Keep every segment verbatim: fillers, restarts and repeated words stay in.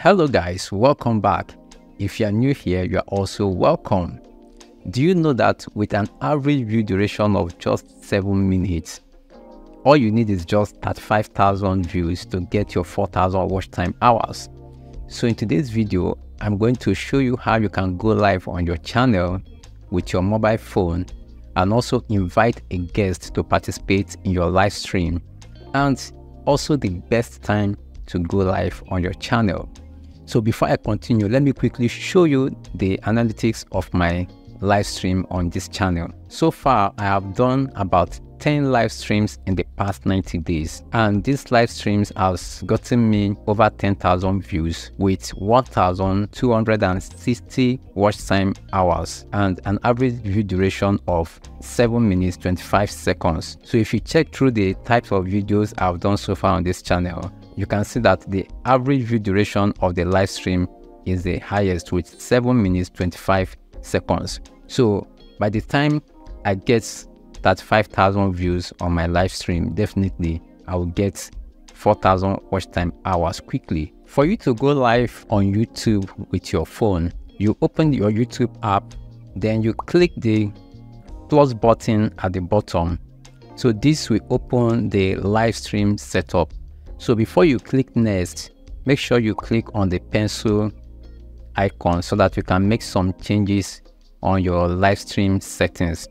Hello guys, welcome back. If you are new here, you are also welcome. Do you know that with an average view duration of just seven minutes, all you need is just thirty-five thousand views to get your four thousand watch time hours? So in today's video, I'm going to show you how you can go live on your channel with your mobile phone and also invite a guest to participate in your live stream, and also the best time to go live on your channel. So before I continue, let me quickly show you the analytics of my live stream on this channel. So far, I have done about ten live streams in the past ninety days, and these live streams has gotten me over ten thousand views with one thousand two hundred sixty watch time hours and an average view duration of seven minutes twenty-five seconds. So if you check through the types of videos I've done so far on this channel, you can see that the average view duration of the live stream is the highest with seven minutes twenty-five seconds. So by the time I get thirty-five thousand views on my live stream, definitely I will get four thousand watch time hours quickly. For you to go live on YouTube with your phone, you open your YouTube app, then you click the plus button at the bottom. So this will open the live stream setup. So before you click next, make sure you click on the pencil icon so that you can make some changes on your live stream settings.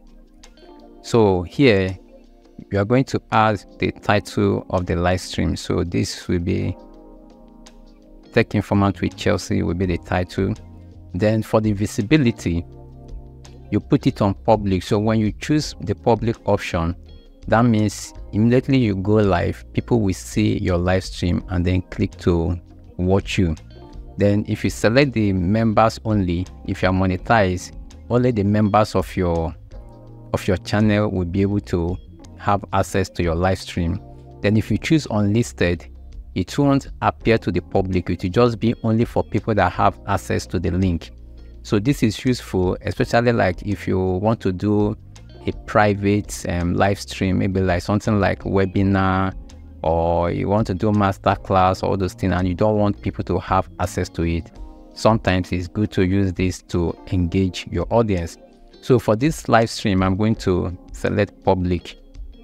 So here you are going to add the title of the live stream. So this will be Tech Informant with 𝗪𝗪𝗀 will be the title. Then for the visibility, you put it on public. So when you choose the public option, that means immediately you go live, people will see your live stream and then click to watch you. Then if you select the members only, if you are monetized, only the members of your of your channel will be able to have access to your live stream. Then if you choose unlisted, it won't appear to the public. It will just be only for people that have access to the link. So this is useful, especially like if you want to do a private um, live stream, maybe like something like webinar, or you want to do masterclass, all those things, and you don't want people to have access to it. Sometimes it's good to use this to engage your audience. So for this live stream, I'm going to select public.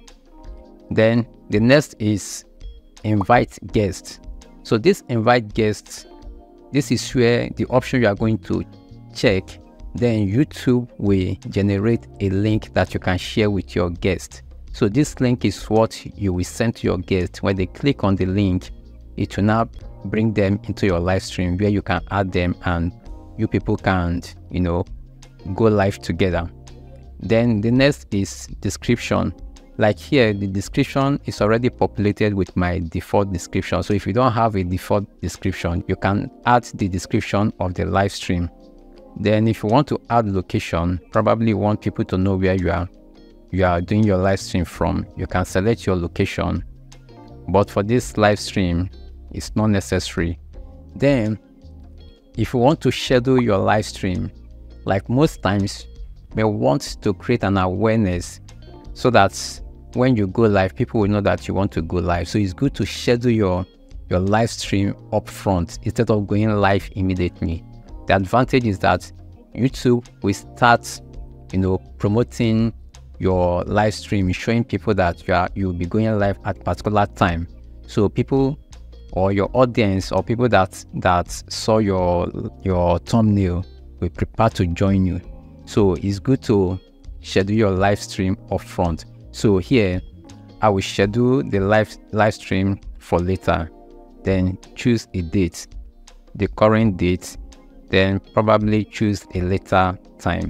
Then the next is invite guests. So this invite guests, this is where the option you are going to check. Then YouTube will generate a link that you can share with your guest. So this link is what you will send to your guest. When they click on the link, it will now bring them into your live stream where you can add them and you people can, you know, go live together. Then the next is description. Like here, the description is already populated with my default description. So if you don't have a default description, you can add the description of the live stream. Then if you want to add location, probably you want people to know where you are you are doing your live stream from, you can select your location. But for this live stream, it's not necessary. Then if you want to schedule your live stream, like most times we want to create an awareness so that when you go live, people will know that you want to go live. So it's good to schedule your your live stream up front instead of going live immediately. The advantage is that YouTube will start, you know, promoting your live stream, showing people that you are you'll be going live at a particular time. So people or your audience or people that that saw your your thumbnail will prepare to join you. So it's good to schedule your live stream up front. So here I will schedule the live live stream for later. Then choose a date, the current date. Then probably choose a later time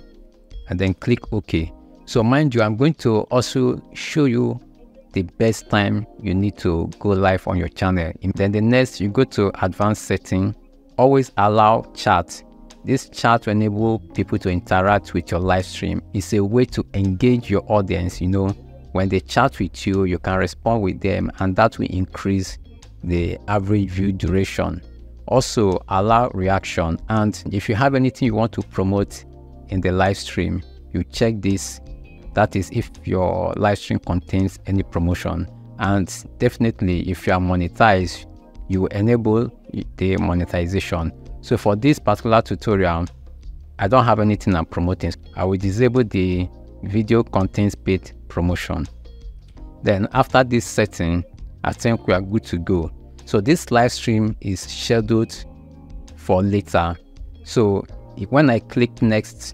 and then click OK. So mind you, I'm going to also show you the best time you need to go live on your channel. And then the next, you go to advanced setting, always allow chat. This chat will enable people to interact with your live stream. It's a way to engage your audience. You know, when they chat with you, you can respond with them, and that will increase the average view duration. Also allow reaction, and if you have anything you want to promote in the live stream, you check this. That is if your live stream contains any promotion. And definitely if you are monetized, you will enable the monetization. So for this particular tutorial, I don't have anything I'm promoting. I will disable the video contains paid promotion. Then after this setting, I think we are good to go. So this live stream is scheduled for later. So when I click next,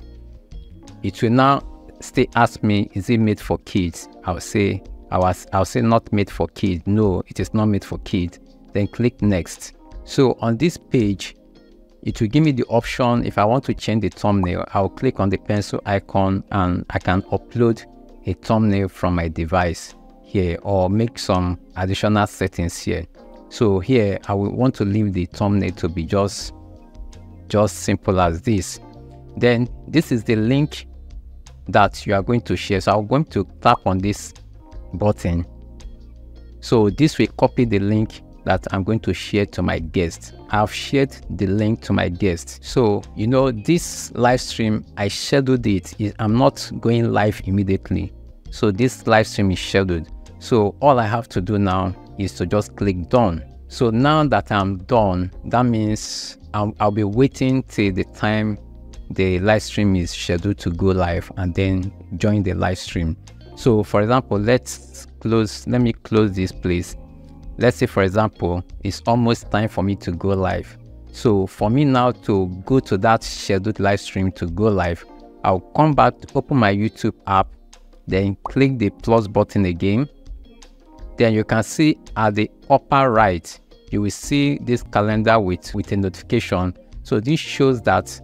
it will now still ask me, is it made for kids? I'll say, I'll, I'll say not made for kids. No, it is not made for kids. Then click next. So on this page, it will give me the option. If I want to change the thumbnail, I'll click on the pencil icon and I can upload a thumbnail from my device here or make some additional settings here. So here I will want to leave the thumbnail to be just just simple as this. Then this is the link that you are going to share. So I'm going to tap on this button. So this will copy the link that I'm going to share to my guests. I've shared the link to my guests. So, you know, this live stream, I scheduled it. I'm not going live immediately. So this live stream is scheduled. So all I have to do now is to just click done. So now that I'm done, that means I'll, I'll be waiting till the time the live stream is scheduled to go live and then join the live stream. So for example, let's close, let me close this place. Let's say, for example, it's almost time for me to go live. So for me now to go to that scheduled live stream to go live, I'll come back, to open my YouTube app, then click the plus button again. Then you can see at the upper right, you will see this calendar with, with a notification. So this shows that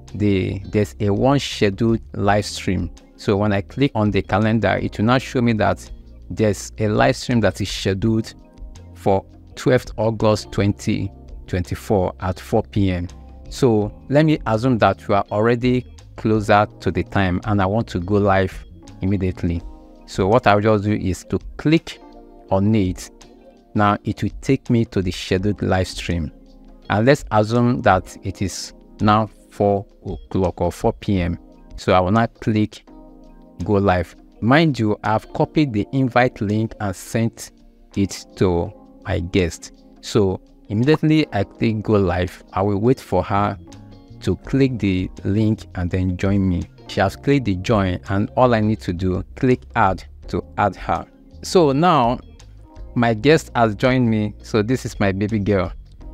the there's a one scheduled live stream. So when I click on the calendar, it will now show me that there's a live stream that is scheduled for twelfth August twenty twenty-four at four p m So let me assume that you are already closer to the time and I want to go live immediately. So what I'll just do is to click on it. Now it will take me to the scheduled live stream. And let's assume that it is now four o'clock or four p m So I will now click go live. Mind you, I've copied the invite link and sent it to my guest. So immediately I click go live, I will wait for her to click the link and then join me. She has clicked the join and all I need to do, click add to add her. So now my guest has joined me. So this is my baby girl.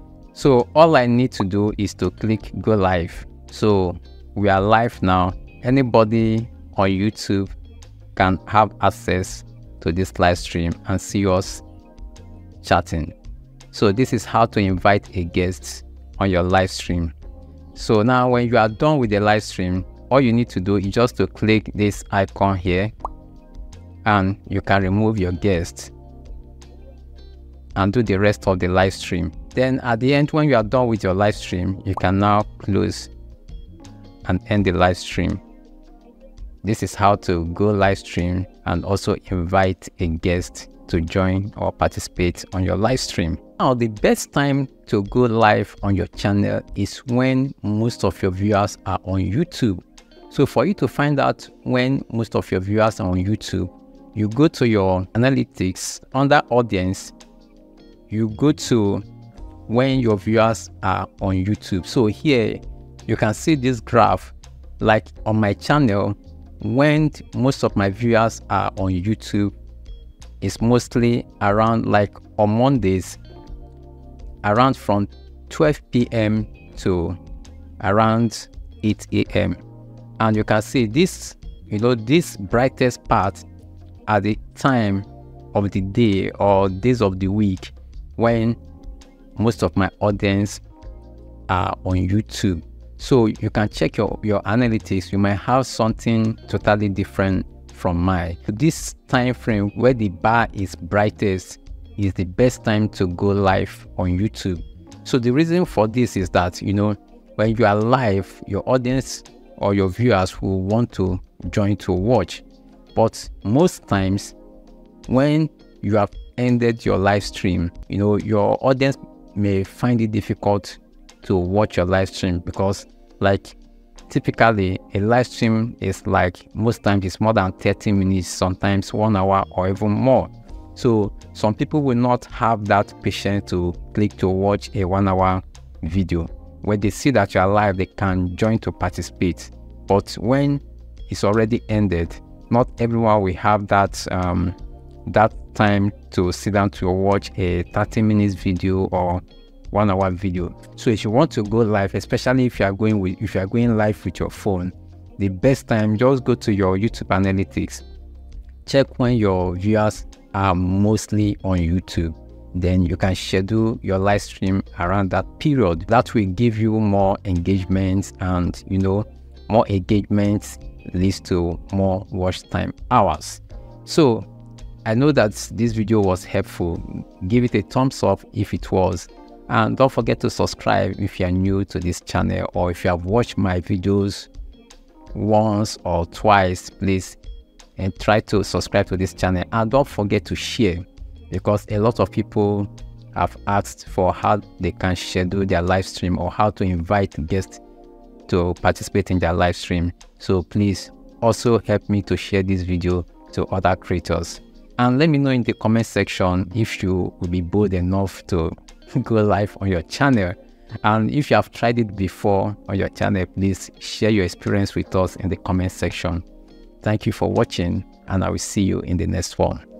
So all I need to do is to click go live. So we are live now. Anybody on YouTube can have access to this live stream and see us chatting. So this is how to invite a guest on your live stream. So now when you are done with the live stream, all you need to do is just to click this icon here and you can remove your guest and do the rest of the live stream. Then at the end, when you are done with your live stream, you can now close and end the live stream. This is how to go live stream and also invite a guest to join or participate on your live stream. Now, the best time to go live on your channel is when most of your viewers are on YouTube. So for you to find out when most of your viewers are on YouTube, you go to your analytics under audience, you go to when your viewers are on YouTube. So here you can see this graph, like on my channel, when most of my viewers are on YouTube, it's mostly around like on Mondays, around from twelve p m to around eight a m And you can see this, you know, this brightest part at the time of the day or days of the week when most of my audience are on YouTube. So you can check your, your analytics. You might have something totally different from mine. This time frame where the bar is brightest is the best time to go live on YouTube. So the reason for this is that, you know, when you are live, your audience or your viewers will want to join to watch. But most times when you have ended your live stream, you know, your audience may find it difficult to watch your live stream because, like, typically a live stream is like, most times it's more than thirty minutes, sometimes one hour or even more. So some people will not have that patience to click to watch a one hour video. When they see that you are live, they can join to participate. But when it's already ended, not everyone will have that um, that time to sit down to watch a thirty minutes video or one hour video. So if you want to go live, especially if you are going with if you are going live with your phone, the best time, just go to your YouTube analytics, check when your viewers are mostly on YouTube. Then you can schedule your live stream around that period. That will give you more engagement, and you know, more engagement leads to more watch time hours. So I know that this video was helpful. Give it a thumbs up if it was, and don't forget to subscribe if you are new to this channel, or if you have watched my videos once or twice, please and try to subscribe to this channel. And don't forget to share, because a lot of people have asked for how they can schedule their live stream or how to invite guests to participate in their live stream. So please also help me to share this video to other creators, and let me know in the comment section if you will be bold enough to go live on your channel. And if you have tried it before on your channel, please share your experience with us in the comment section. Thank you for watching, and I will see you in the next one.